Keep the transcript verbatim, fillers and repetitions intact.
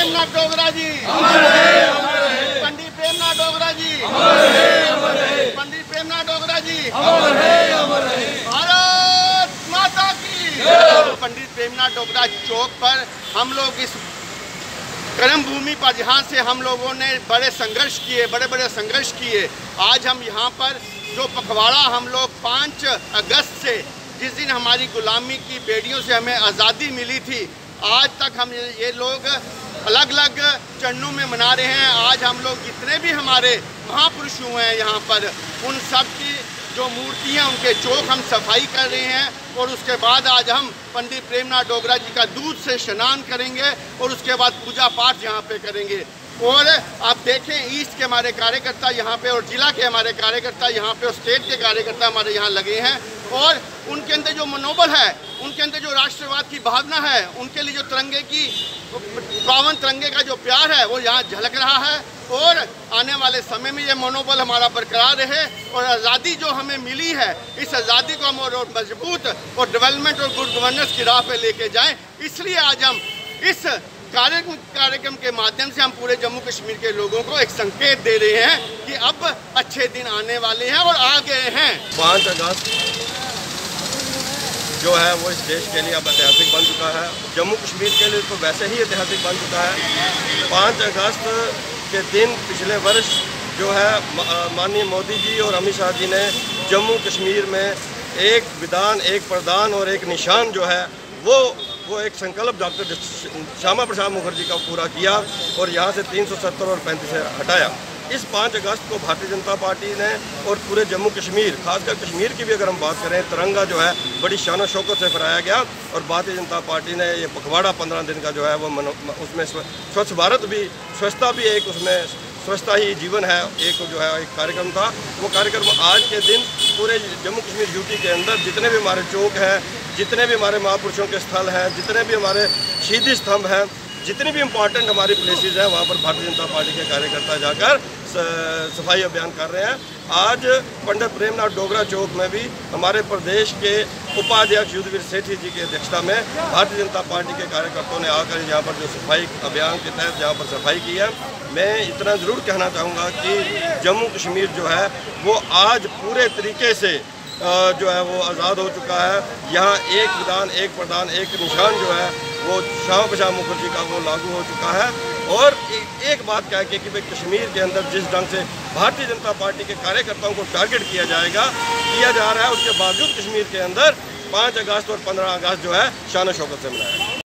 प्रेमनाथ डोगरा जी, पंडित प्रेमनाथ डोगरा जी, पंडित प्रेमनाथ डोगरा जी, भारत माता की। पंडित प्रेमनाथ डोगरा चौक पर हम लोग इस कर्म भूमि पर जहाँ से हम लोगों ने बड़े संघर्ष किए, बड़े बड़े संघर्ष किए, आज हम यहाँ पर जो पखवाड़ा हम लोग पाँच अगस्त से, जिस दिन हमारी गुलामी की बेड़ियों से हमें आज़ादी मिली थी, आज तक हम ये लोग अलग अलग चरणों में मना रहे हैं। आज हम लोग जितने भी हमारे महापुरुष हुए हैं यहाँ पर, उन सब की जो मूर्तियाँ, उनके चौक हम सफाई कर रहे हैं और उसके बाद आज हम पंडित प्रेमनाथ डोगरा जी का दूध से स्नान करेंगे और उसके बाद पूजा पाठ यहाँ पे करेंगे। और आप देखें ईस्ट के हमारे कार्यकर्ता यहाँ पे और जिला के हमारे कार्यकर्ता यहाँ पे और स्टेट के कार्यकर्ता हमारे यहाँ लगे हैं और उनके अंदर जो मनोबल है, उनके अंदर जो राष्ट्रवाद की भावना है, उनके लिए जो तिरंगे की पावन तिरंगे का जो प्यार है वो यहाँ झलक रहा है। और आने वाले समय में ये मनोबल हमारा बरकरार रहे और आज़ादी जो हमें मिली है, इस आज़ादी को हम और मजबूत और डेवलपमेंट और गुड गवर्नेंस की राह पे लेके जाएं। इसलिए आज हम इस कार्यक्रम कार्यक्रम के माध्यम से हम पूरे जम्मू कश्मीर के लोगों को एक संकेत दे रहे हैं कि अब अच्छे दिन आने वाले हैं और आ गए हैं। पाँच अगस्त जो है वो इस देश के लिए अब ऐतिहासिक बन चुका है, जम्मू कश्मीर के लिए तो वैसे ही ऐतिहासिक बन चुका है। पाँच अगस्त के दिन पिछले वर्ष जो है माननीय मोदी जी और अमित शाह जी ने जम्मू कश्मीर में एक विधान, एक प्रधान और एक निशान जो है वो वो एक संकल्प डॉक्टर श्यामा प्रसाद मुखर्जी का पूरा किया और यहाँ से तीन सौ सत्तर और पैंतीस हटाया। इस पाँच अगस्त को भारतीय जनता पार्टी ने और पूरे जम्मू कश्मीर, खासकर कश्मीर की भी अगर हम बात करें, तिरंगा जो है बड़ी शान शौकत से फहराया गया और भारतीय जनता पार्टी ने ये पखवाड़ा पंद्रह दिन का जो है वो मनो, उसमें स्वच्छ भारत भी, स्वच्छता भी एक उसमें, स्वच्छता ही जीवन है, एक जो है एक कार्यक्रम था। वो कार्यक्रम आज के दिन पूरे जम्मू कश्मीर यूटी के अंदर जितने भी हमारे चौक हैं, जितने भी हमारे महापुरुषों के स्थल हैं, जितने भी हमारे शहीदी स्तंभ हैं, जितनी भी इम्पॉर्टेंट हमारी प्लेसेस हैं, वहाँ पर भारतीय जनता पार्टी के कार्यकर्ता जाकर सफाई अभियान कर रहे हैं। आज पंडित प्रेमनाथ डोगरा चौक में भी हमारे प्रदेश के उपाध्यक्ष युद्धवीर सेठी जी की अध्यक्षता में भारतीय जनता पार्टी के कार्यकर्ताओं ने आकर यहाँ पर जो सफाई अभियान के तहत यहाँ पर सफाई की है। मैं इतना ज़रूर कहना चाहूँगा कि जम्मू कश्मीर जो है वो आज पूरे तरीके से जो है वो आज़ाद हो चुका है। यहाँ एक विधान, एक प्रधान, एक निशान जो है वो श्यामा प्रसाद मुखर्जी का वो लागू हो चुका है। और एक बात क्या है कि भाई कश्मीर के अंदर जिस ढंग से भारतीय जनता पार्टी के कार्यकर्ताओं को टारगेट किया जाएगा, किया जा रहा है, उसके बावजूद कश्मीर के अंदर पाँच अगस्त और पंद्रह अगस्त जो है शान शौकत से मनाया।